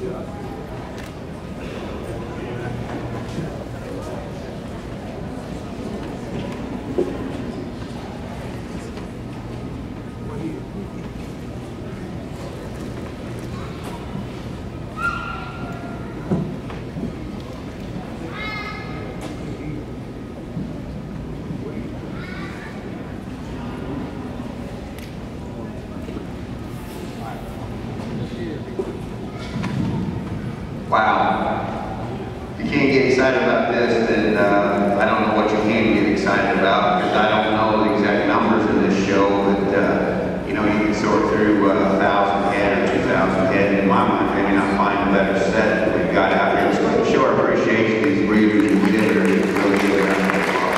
Wow. If you can't get excited about this, then I don't know what you can get excited about, because I don't know the exact numbers in this show, but you know, you can sort through 1,000 head or 2,000 head. In my mind, maybe not find a better set that we've got out here. So show our appreciation to these breeders and exhibitors. It's really good around the clock.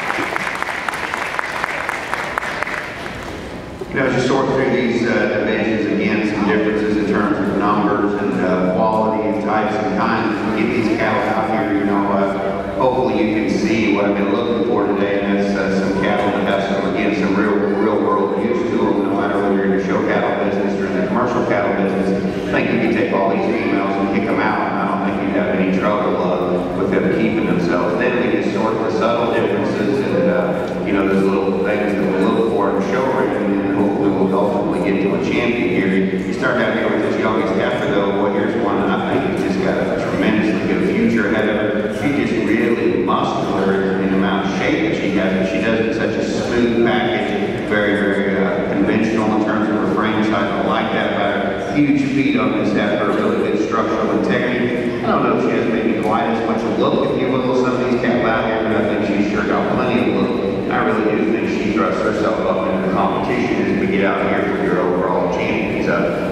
You know, as you sort through these dimensions, again, some differences in terms of numbers and quality and types and kinds. As we get these cattle out here, you know, hopefully you can see what I've been looking for today, and that's some cattle that have some, again, some real world use to them, no matter whether you're in the show cattle business or in the commercial cattle business. I think you can take all these females and kick them out, and I don't think you'd have any trouble with them keeping themselves. Then we can sort the subtle differences and, you know, those little things that we look for in the show ring, and hopefully we'll ultimately get to a champion here. You start out here with this youngest heifer, though. Well, here's one that I think has just got a tremendously good future ahead of her. She's just really muscular in the amount of shape that she has, but she does it in such a smooth package, very conventional in terms of her frame size. I like that about her. Huge feet on this heifer, really good structural integrity. I don't know if she has maybe quite as much a look, if you will, some of these cattle out here, but I think she's sure got plenty of look. I really do think she thrusts herself up into the competition as we get out here for your overall champions.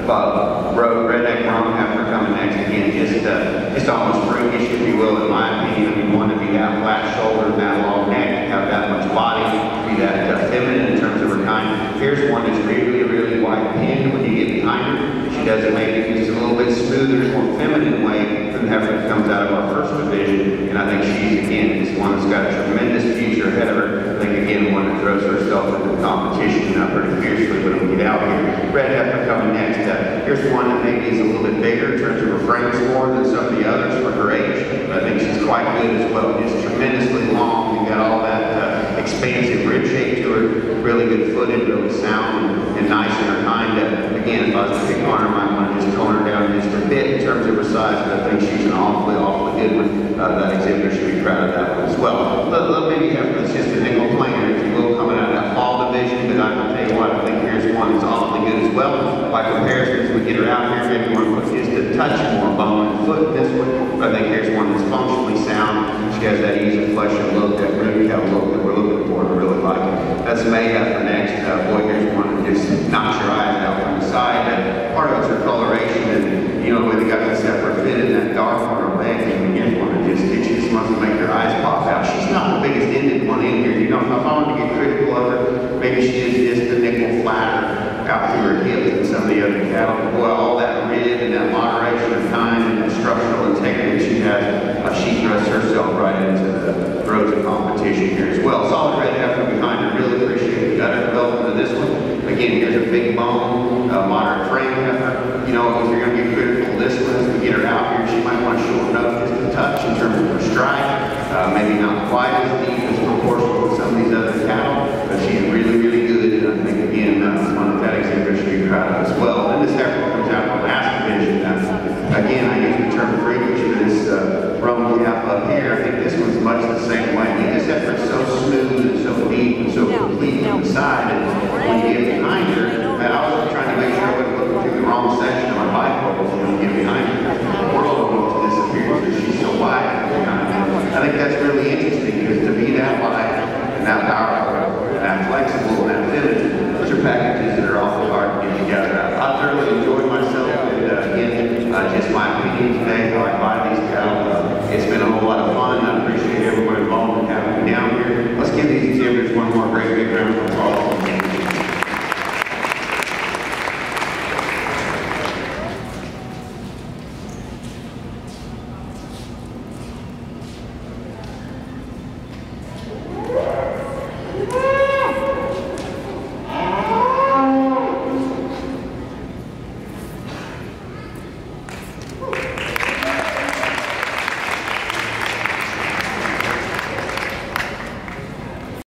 Redneck Roan heifer coming next again, just almost freakish, if you will, in my opinion. I mean, one, if you have flat shoulders and that long neck, have that much body, be that feminine in terms of her kind. Here's one that's really white pinned when you get behind her. She does it maybe just a little bit smoother, more feminine way than the heifer that comes out of our first division. And I think she's, again, is one that's got a tremendous future ahead of her. I think, again, one that throws herself into the competition pretty fiercely when we get out here. Red heifer coming next. Here's one that maybe is a little bit bigger in terms of her frame score than some of the others for her age. But I think she's quite good as well. Just tremendously long. You got all that expansive rib shape to her. Really good footed, really sound and nice in her kind. Again, if I was to pick on her, I might want to just tone her down just a bit in terms of her size, but I think she's an awfully good one. That exhibitor should be proud of that one as well. Maybe that's just a nickel planer, if you will, coming out of that fall division, but I will tell you what, I think here's one that's awfully good as well. By comparison, as we get her out here, maybe we want to put just a touch more bone and foot in this one, but I think here's one that's functionally sound. She has that easy flesh and look, that really kind of look that we're looking for, and I really like it. That's May heifer next. Boy, here's one that just knocks your eyes out from the side. Part of it's her coloration, and you know, when they got this heifer fitted in that dark on her leg, and here's one that just gets you supposed to make your eyes pop out. She's not the biggest ended one in here. You know, if I wanted to get critical of her, maybe she is just a nickel flatter out through her hips and some of the other cattle. Boy, all that rib and that moderation of time and that structural integrity she has, she thrusts herself right into the throes of competition here as well. Solid red heifer behind her. Really appreciate the gutter development of this one. Again, here's a big bone, moderate frame heifer. You know, if you're going to get critical of this one, as we get her out here, she might want to shorten up just a touch in terms of her stride. Maybe not quite as deep as proportional to some of these other cattle, but she's really good. And I think, again, one that exhibitor should be proud of as well. Then this heifer comes out in the last division. Again, I use the term freaky